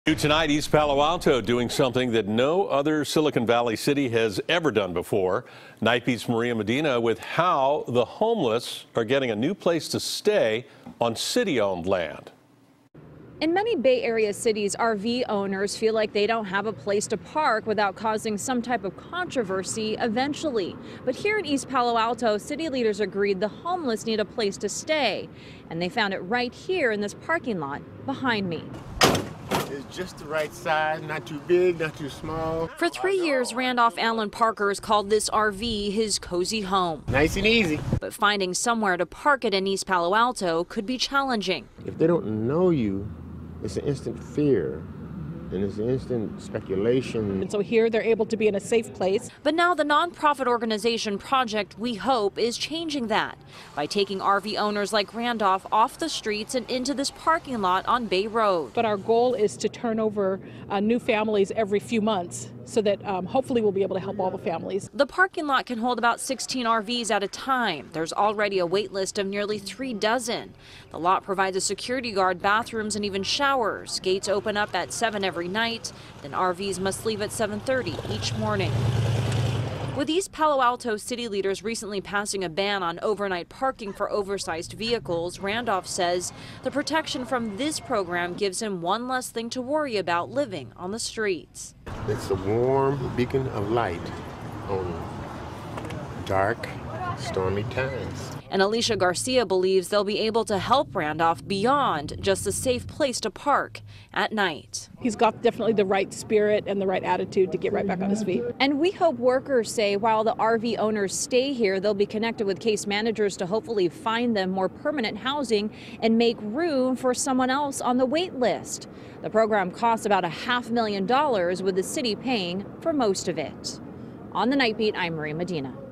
New tonight, East Palo Alto doing something that no other Silicon Valley city has ever done before. Night Beat's Medina with how the homeless are getting a new place to stay on city-owned land. In many Bay Area cities, RV owners feel like they don't have a place to park without causing some type of controversy eventually. But here in East Palo Alto, city leaders agreed the homeless need a place to stay. And they found it right here in this parking lot behind me. It's just the right size, not too big, not too small. For 3 years, Randolph Allen Parker's called this RV his cozy home. Nice and easy. But finding somewhere to park it in East Palo Alto could be challenging. If they don't know you, it's an instant fear. And it's instant speculation. And so here they're able to be in a safe place. But now the nonprofit organization Project WeWork is changing that by taking RV owners like Randolph off the streets and into this parking lot on Bay Road. But our goal is to turn over new families every few months so that hopefully we'll be able to help all the families. The parking lot can hold about 16 RVs at a time. There's already a wait list of nearly 3 dozen. The lot provides a security guard, bathrooms, and even showers. Gates open up at 7 every night, then RVs must leave at 7:30 each morning. With East Palo Alto city leaders recently passing a ban on overnight parking for oversized vehicles, Randolph says the protection from this program gives him one less thing to worry about living on the streets. It's a warm beacon of light on dark, stormy times. And Alicia Garcia believes they'll be able to help Randolph beyond just a safe place to park at night. He's got definitely the right spirit and the right attitude to get right back on his feet. And we hope workers say while the RV owners stay here, they'll be connected with case managers to hopefully find them more permanent housing and make room for someone else on the wait list. The program costs about $500,000, with the city paying for most of it. On the Night Beat, I'm Medina.